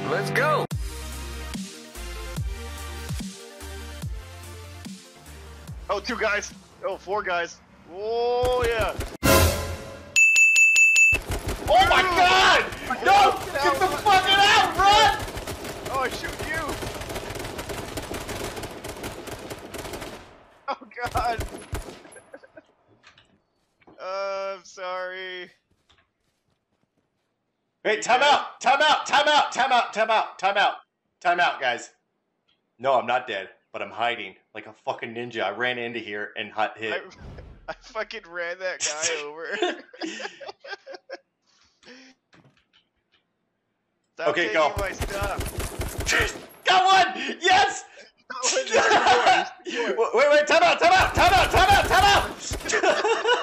Let's go. Oh, 2 guys. Oh, 4 guys. Oh, yeah. Oh my god! No! Get the fucking out! Run! Oh, I shoot you. Oh, God. I'm sorry. Wait, time out, guys. No, I'm not dead, but I'm hiding like a fucking ninja. I ran into here and hit. I fucking ran that guy over. Stop Okay, go. my stuff. Got one! Yes! That was yours. Wait, time out!